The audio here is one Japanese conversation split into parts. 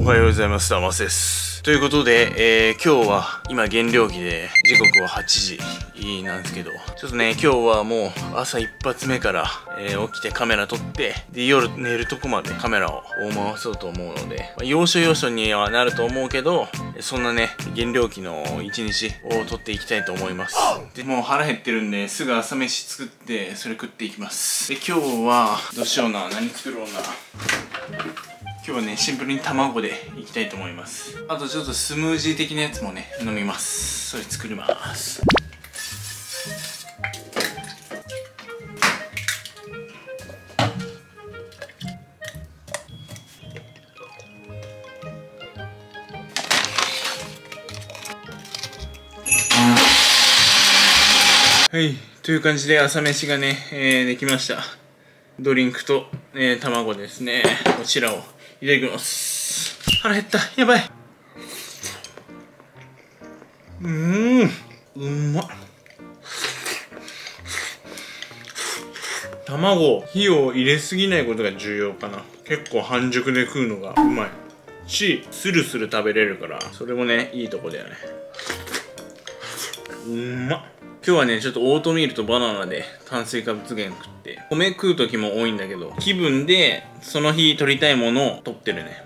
おはようございます。ダマスです。ということで、今日は今減量期で時刻は8時なんですけど、ちょっとね、今日はもう朝一発目から、起きてカメラ撮って、で、夜寝るとこまでカメラを回そうと思うので、要所要所にはなると思うけど、そんなね、減量期の一日を撮っていきたいと思います。で、もう腹減ってるんで、すぐ朝飯作って、それ食っていきます。で、今日は、どうしような、何作ろうな。今日はね、シンプルに卵でいきたいと思います。あとちょっとスムージー的なやつもね、飲みます。それ作ります。はい、という感じで朝飯がね、できました。ドリンクと、卵ですね。こちらをいただきます。腹減った。やばい。うまっ。卵、火を入れすぎないことが重要かな。結構半熟で食うのがうまいし、スルスル食べれるから、それもね、いいとこだよね。うまっ。今日はね、ちょっとオートミールとバナナで炭水化物源食って、米食う時も多いんだけど、気分でその日取りたいものを取ってるね。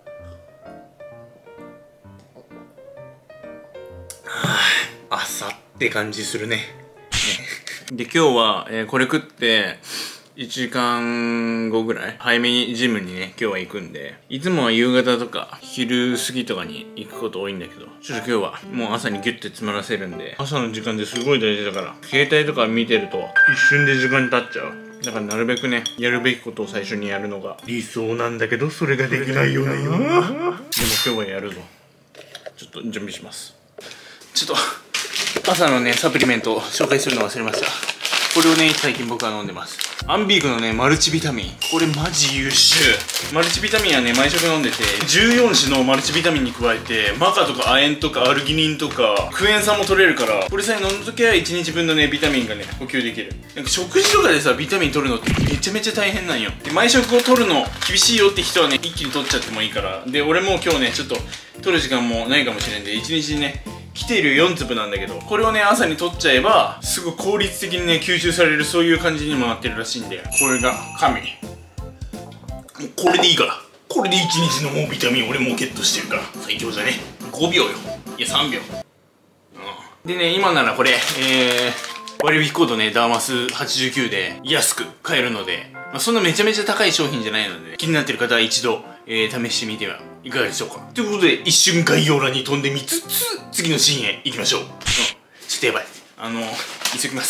朝って感じするね。で、今日は、これ食って、1時間後ぐらい早めにジムにね、今日は行くんで、いつもは夕方とか昼過ぎとかに行くこと多いんだけど、ちょっと今日はもう朝にギュッて詰まらせるんで、朝の時間ですごい大事だから、携帯とか見てると一瞬で時間経っちゃう。だからなるべくね、やるべきことを最初にやるのが理想なんだけど、それができないよな。でも今日はやるぞ。ちょっと準備します。ちょっと朝のね、サプリメントを紹介するの忘れました。これをね、最近僕は飲んでます。アンビークのね、マルチビタミン。これマジ優秀。マルチビタミンはね、毎食飲んでて、14種のマルチビタミンに加えて、マカとか亜鉛とかアルギニンとか、クエン酸も取れるから、これさえ飲んだときは1日分のね、ビタミンがね、補給できる。なんか食事とかでさ、ビタミン取るのってめちゃめちゃ大変なんよ。で、毎食を取るの厳しいよって人はね、一気に取っちゃってもいいから。で、俺も今日ね、ちょっと取る時間もないかもしれんで、1日ね、来ている4粒なんだけど、これをね、朝に取っちゃえば、すごい効率的にね、吸収される、そういう感じにもなってるらしいんで、これが神。これでいいから。これで1日のもうビタミン俺もゲットしてるから。最強じゃね。5秒よ。いや、3秒。でね、今ならこれ、割引コードね、ダーマス89で安く買えるので、そんなめちゃめちゃ高い商品じゃないので、気になってる方は一度、試してみてはいかがでしょうか。ということで、一瞬概要欄に飛んでみつつ、次のシーンへ行きましょう。ちょっとやばい。急ぎます。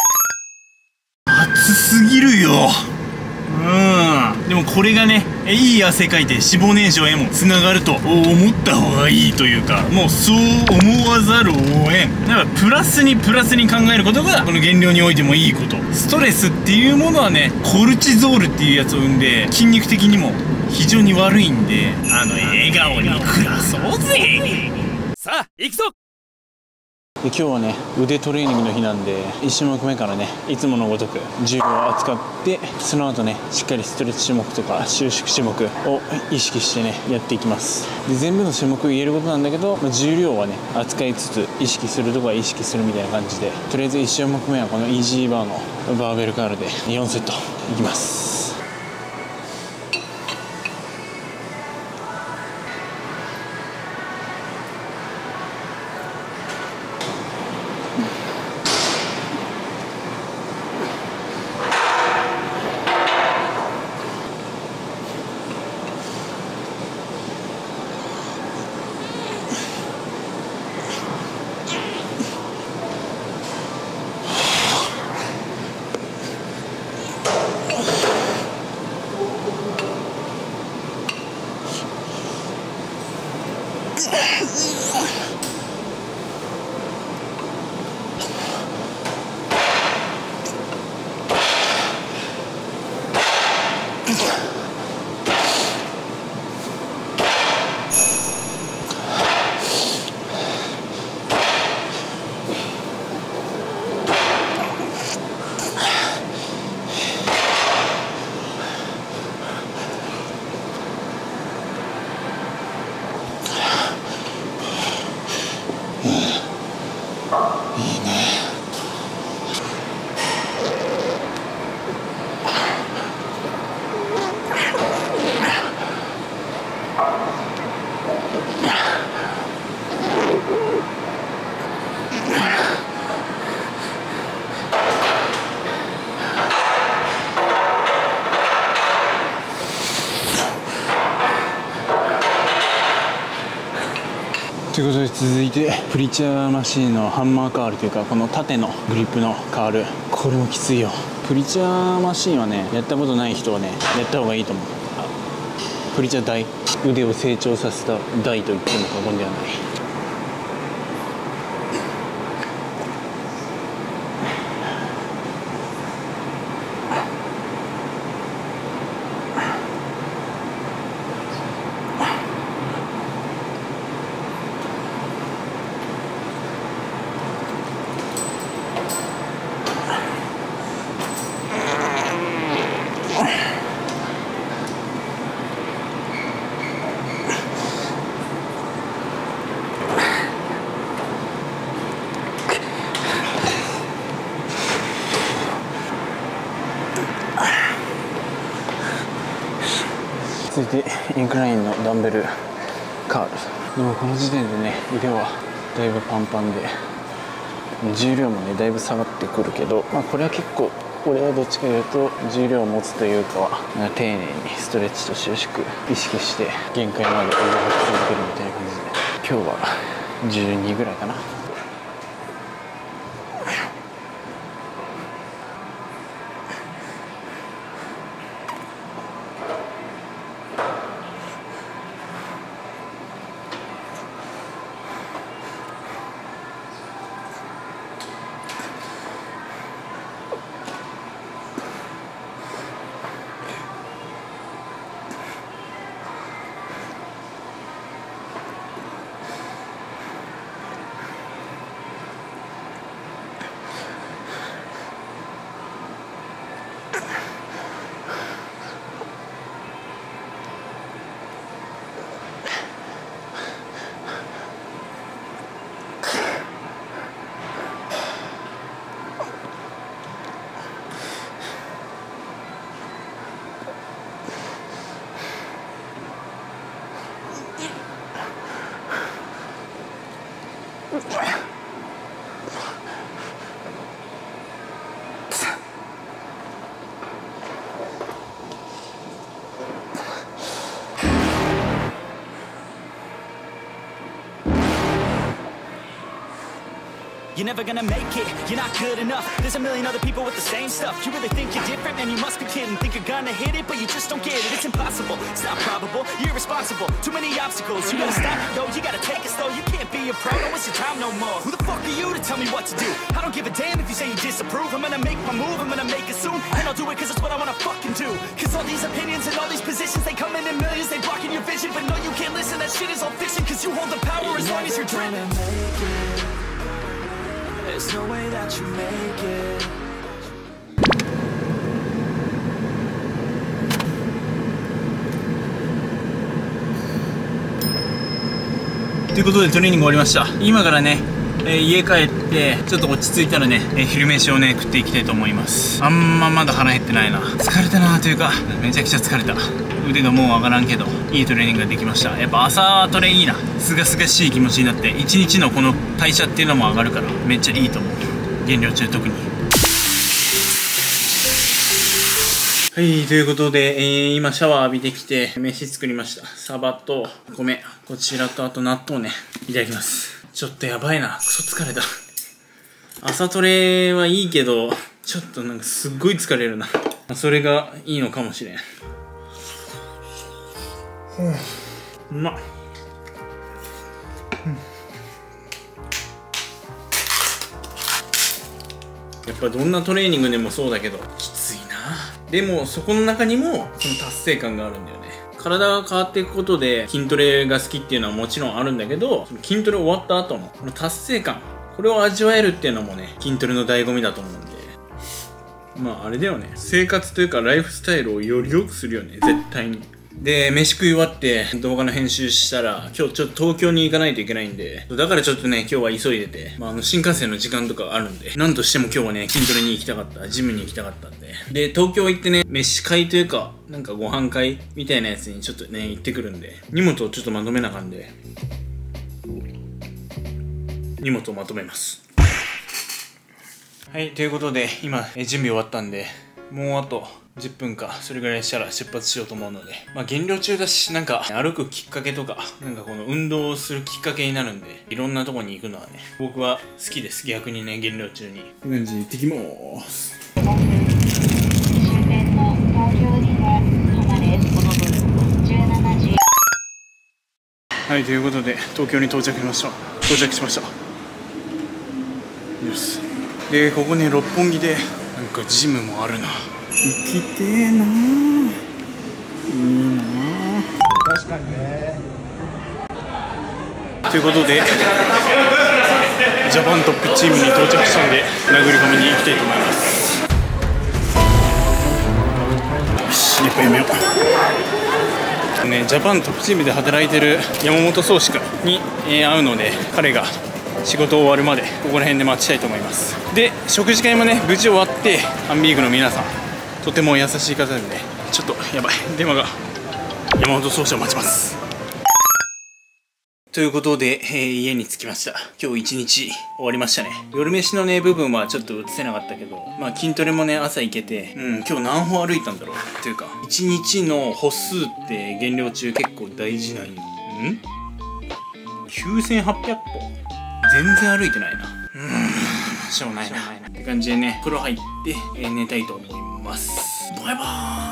暑すぎるよ。でもこれがね、いい汗かいて脂肪燃焼へもつながると思った方がいいというか、もうそう思わざるを得ん。だからプラスに考えることがこの減量においてもいいこと。ストレスっていうものはね、コルチゾールっていうやつを生んで、筋肉的にも非常に悪いんで、笑顔に暮らそうぜ。さあ行くぞ。で今日はね、腕トレーニングの日なんで、1種目目からね、いつものごとく重量を扱って、その後ね、しっかりストレッチ種目とか収縮種目を意識してね、やっていきます。で全部の種目言えることなんだけど、重量はね、扱いつつ意識するとこは意識するみたいな感じで、とりあえず1種目目はこのイージーバーのバーベルカールで4セットいきます。 ということで続いてプリチャーマシーンのハンマーカールというかこの縦のグリップのカール、これもきついよ。プリチャーマシーンはねやったことない人はねやった方がいいと思う。プリチャー台、腕を成長させた台と言っても過言ではない。続いてインクラインのダンベルカール。でもこの時点でね腕はだいぶパンパンで重量もねだいぶ下がってくるけど、これは結構俺はどっちかというと重量を持つというかは丁寧にストレッチと収縮意識して限界まで動かし続けるみたいな感じで、今日は12ぐらいかな。 You're never gonna make it, you're not good enough. There's a million other people with the same stuff. You really think you're different? Man, you must be kidding. Think you're gonna hit it, but you just don't get it. It's impossible, it's not probable, you're irresponsible. Too many obstacles, you gotta stop it though. You gotta take it slow, you can't be a pro. Don't waste your time no more. Who the fuck are you to tell me what to do? I don't give a damn if you say you disapprove. I'm gonna make my move, I'm gonna make it soon. And I'll do it cause it's what I wanna fucking do. Cause all these opinions and all these positions, they come in millions, they blocking your vision. But no, you can't listen, that shit is all fiction. Cause you hold the power as long as you're dreaming. There's no way that you make it. ということでトレーニング終わりました。今からね、家帰ってちょっと落ち着いたらね、昼飯をね食っていきたいと思います。あんままだ腹減ってないな。疲れたなというかめちゃくちゃ疲れた。腕がもう上がらんけどいいトレーニングができました。やっぱ朝トレいいな。すがすがしい気持ちになって一日のこの代謝っていうのも上がるからめっちゃいいと思う。減量中特に。はい、ということで、今シャワー浴びてきて飯作りました。サバと米、こちらとあと納豆ね、いただきます。ちょっとやばいな、クソ疲れた。朝トレはいいけどちょっとなんかすっごい疲れるな。それがいいのかもしれん。うまっ。やっぱどんなトレーニングでもそうだけどきついな。でもそこの中にもその達成感があるんだよね。体が変わっていくことで筋トレが好きっていうのはもちろんあるんだけど、その筋トレ終わった後のこの達成感、これを味わえるっていうのもね筋トレの醍醐味だと思うんで、まああれだよね、生活というかライフスタイルをより良くするよね、絶対に。で、飯食い終わって動画の編集したら、今日ちょっと東京に行かないといけないんで、だからちょっとね、今日は急いでて、新幹線の時間とかあるんで、なんとしても今日はね、筋トレに行きたかった、ジムに行きたかったんで。で、東京行ってね、飯会というか、なんかご飯会みたいなやつにちょっとね、行ってくるんで、荷物をちょっとまとめなあかんで、荷物をまとめます。はい、ということで、今、準備終わったんで、 もうあと10分かそれぐらいしたら出発しようと思うので、減量中だし、なんか歩くきっかけとか、なんかこの運動をするきっかけになるんで、いろんなとこに行くのはね、僕は好きです。逆にね、減量中に。こんな感じで行ってきまーす。 終点の東京リバー浜です。17時。 はい、ということで東京に到着しました。よし。で、ここね、六本木でなんかジムもあるな。行きてえなー。いいなー。確かにね。ということでジャパントップチームに到着したんで、殴り込みに行きたいと思います。よし、やっぱやめようね。ジャパントップチームで働いてる山本壮志君に、会うので、彼が仕事終わるまでここら辺で待ちたいと思います。で、食事会もね無事終わって、アンビーグの皆さんとても優しい方なんで、ちょっとやばい、電話が。山本壮志を待ちます。ということで、家に着きました。今日一日終わりましたね。夜飯のね部分はちょっと映せなかったけど、筋トレもね朝行けて、今日何歩歩いたんだろうっていうか、一日の歩数って減量中結構大事なんよ。9800歩全然歩いてないな。しょうがないなって感じでね、風呂入って、寝たいと思います。バイバーイ。